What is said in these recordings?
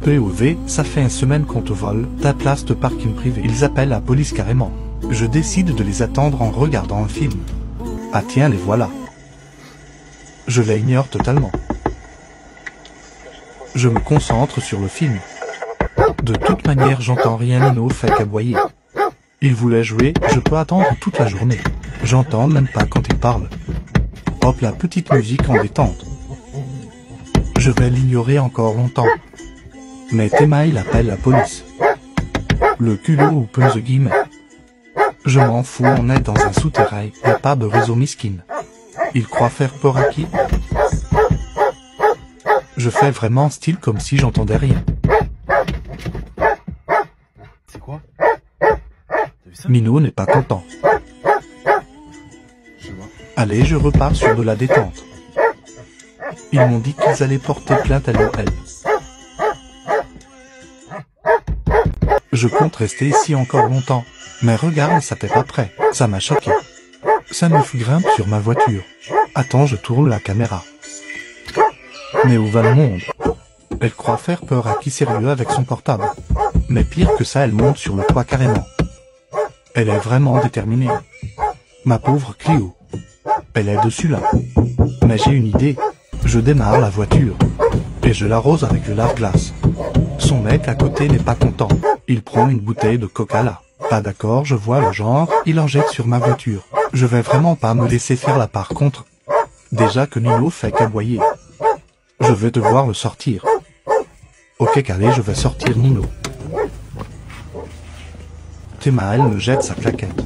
POV, ça fait une semaine qu'on te vole ta place de parking privé. Ils appellent la police carrément. Je décide de les attendre en regardant un film. Ah tiens, les voilà. Je les ignore totalement. Je me concentre sur le film. De toute manière, j'entends rien, Nino fait qu'aboyer. Il voulait jouer, je peux attendre toute la journée. J'entends même pas quand il parle. Hop, la petite musique en détente. Je vais l'ignorer encore longtemps. Mais Théma, il appelle la police. Le culot ou the guillemets. Je m'en fous, on est dans un souterrain, y a pas de réseau miskin. Il croit faire peur à qui? Je fais vraiment style comme si j'entendais rien. C'est quoi? Nino n'est pas content. Allez, je repars sur de la détente. Ils m'ont dit qu'ils allaient porter plainte à l'OL. Je compte rester ici encore longtemps. Mais regarde, ça t'est pas prêt. Ça m'a choqué. Ça me grimpe sur ma voiture. Attends, je tourne la caméra. Mais où va le monde? Elle croit faire peur à qui sérieux avec son portable. Mais pire que ça, elle monte sur le toit carrément. Elle est vraiment déterminée. Ma pauvre Clio. Elle est dessus là. Mais j'ai une idée. Je démarre la voiture. Et je l'arrose avec le lave-glace. Son mec à côté n'est pas content. Il prend une bouteille de Coca-Cola. Pas d'accord, je vois le genre, il en jette sur ma voiture. Je vais vraiment pas me laisser faire là par contre. Déjà que Nino fait qu'aboyer. Je vais devoir le sortir. Ok calé, je vais sortir Nino. Théma, elle me jette sa claquette.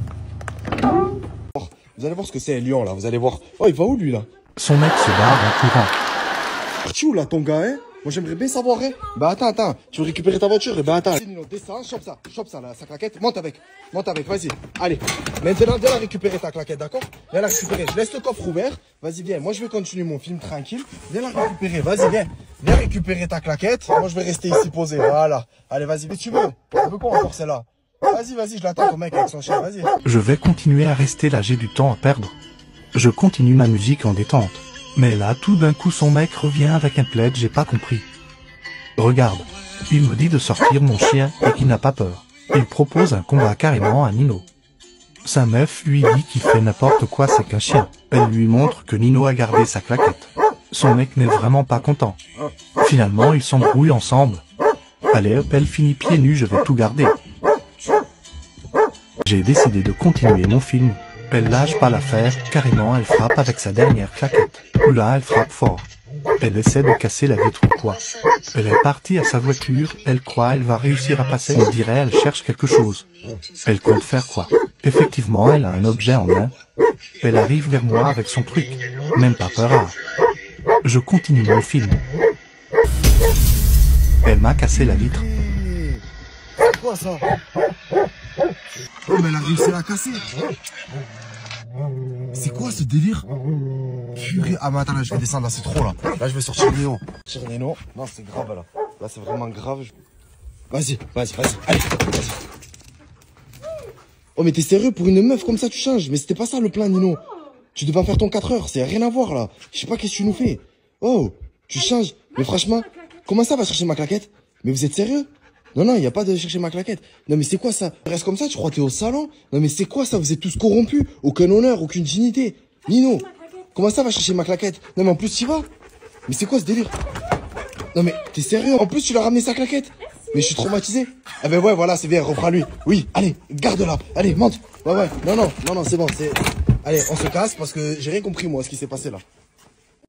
Vous allez voir ce que c'est un lion là, vous allez voir. Oh, il va où lui là? Son mec se barre en courant. Parti où là ton gars, hein? Moi j'aimerais bien savoir, hein. Bah attends, tu veux récupérer ta voiture? Et bah attends. Descends, chope ça là, sa claquette, monte avec, vas-y. Allez, maintenant viens la récupérer ta claquette, d'accord? Viens la récupérer, je laisse le coffre ouvert, vas-y viens, moi je vais continuer mon film tranquille. Viens la récupérer, vas-y viens récupérer ta claquette, moi je vais rester ici posé, voilà. Allez vas-y, mais tu veux quoi encore celle-là? Vas-y, je l'attends ton mec avec son chien, vas-y. Je vais continuer à rester là, j'ai du temps à perdre. Je continue ma musique en détente. Mais là, tout d'un coup, son mec revient avec un plaid, j'ai pas compris. Regarde, il me dit de sortir mon chien et qu'il n'a pas peur. Il propose un combat carrément à Nino. Sa meuf lui dit qu'il fait n'importe quoi, c'est qu'un chien. Elle lui montre que Nino a gardé sa claquette. Son mec n'est vraiment pas content. Finalement, ils s'embrouillent ensemble. Allez hop, elle finit pieds nus, je vais tout garder. J'ai décidé de continuer mon film. Elle lâche pas l'affaire, carrément elle frappe avec sa dernière claquette. Là, elle frappe fort. Elle essaie de casser la vitre ou quoi. Elle est partie à sa voiture, elle croit elle va réussir à passer, on dirait elle cherche quelque chose. Elle compte faire quoi? Effectivement, elle a un objet en main. Elle arrive vers moi avec son truc. Même pas peur. Je continue mon film. Elle m'a cassé la vitre. C'est quoi ça? Oh mais elle a réussi à la casser. C'est quoi ce délire? Purée. Ah mais attends là, je vais descendre là, c'est trop là. Là je vais sortir Nino. Non c'est grave là. Là c'est vraiment grave. Vas-y. Allez, vas-y. Oh mais t'es sérieux, pour une meuf comme ça tu changes? Mais c'était pas ça le plan Nino. Tu devais en faire ton 4 heures, c'est rien à voir là. Je sais pas qu'est-ce que tu nous fais. Oh, tu changes. Mais franchement, comment ça va chercher ma claquette? Mais vous êtes sérieux? Non, il y a pas de chercher ma claquette. Non, mais c'est quoi ça? Reste comme ça, tu crois que t'es au salon? Non, mais c'est quoi ça? Vous êtes tous corrompus. Aucun honneur, aucune dignité. Nino, comment ça va chercher ma claquette? Non, mais en plus, tu y vas? Mais c'est quoi ce délire? Non, mais t'es sérieux? En plus, tu lui as ramené sa claquette? Mais je suis traumatisé. Ah ben ouais, voilà, c'est bien, reprends-lui. Oui, allez, garde-la. Allez, monte. Ouais. Non, c'est bon, c'est... Allez, on se casse parce que j'ai rien compris, moi, ce qui s'est passé là.